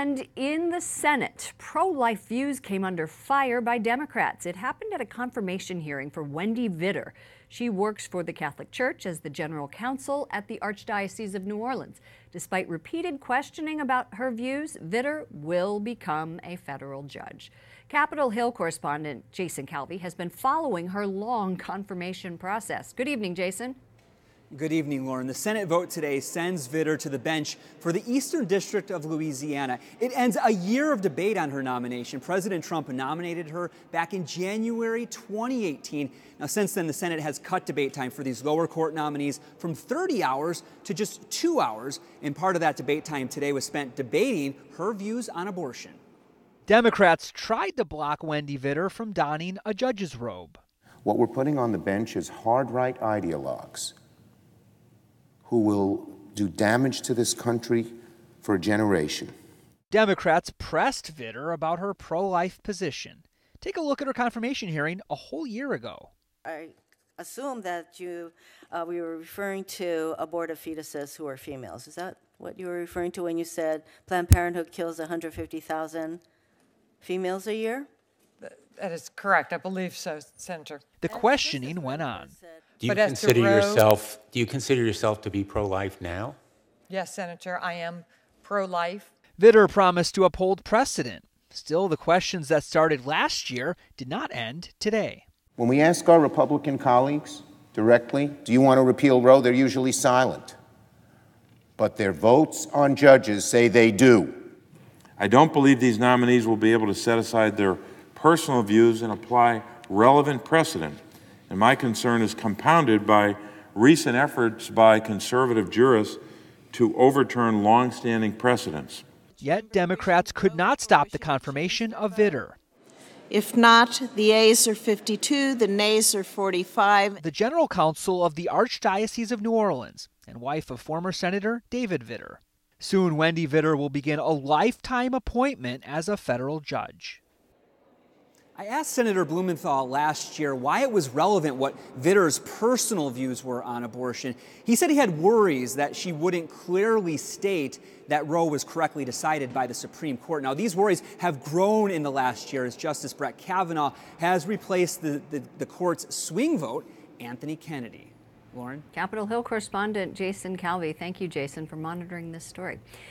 And in the Senate, pro-life views came under fire by Democrats. It happened at a confirmation hearing for Wendy Vitter. She works for the Catholic Church as the general counsel at the Archdiocese of New Orleans. Despite repeated questioning about her views, Vitter will become a federal judge. Capitol Hill correspondent Jason Calvi has been following her long confirmation process. Good evening, Jason. Good evening, Lauren. The Senate vote today sends Vitter to the bench for the Eastern District of Louisiana. It ends a year of debate on her nomination. President Trump nominated her back in January 2018. Now, since then, the Senate has cut debate time for these lower court nominees from 30 hours to just 2 hours. And part of that debate time today was spent debating her views on abortion. Democrats tried to block Wendy Vitter from donning a judge's robe. What we're putting on the bench is hard-right ideologues who will do damage to this country for a generation. Democrats pressed Vitter about her pro-life position. Take a look at her confirmation hearing a whole year ago. I assume that we were referring to aborted fetuses who are females. Is that what you were referring to when you said Planned Parenthood kills 150,000 females a year? That is correct. I believe so, Senator. The questioning went on. Do you consider yourself to be pro-life now? Yes, Senator, I am pro-life. Vitter promised to uphold precedent. Still, the questions that started last year did not end today. When we ask our Republican colleagues directly, do you want to repeal Roe, they're usually silent. But their votes on judges say they do. I don't believe these nominees will be able to set aside their personal views and apply relevant precedent. And my concern is compounded by recent efforts by conservative jurists to overturn long-standing precedents. Yet Democrats could not stop the confirmation of Vitter. If not, the yeas are 52, the nays are 45. The general counsel of the Archdiocese of New Orleans and wife of former Senator David Vitter. Soon, Wendy Vitter will begin a lifetime appointment as a federal judge. I asked Senator Blumenthal last year why it was relevant what Vitter's personal views were on abortion. He said he had worries that she wouldn't clearly state that Roe was correctly decided by the Supreme Court. Now, these worries have grown in the last year as Justice Brett Kavanaugh has replaced the court's swing vote, Anthony Kennedy. Lauren? Capitol Hill correspondent Jason Calvi. Thank you, Jason, for monitoring this story.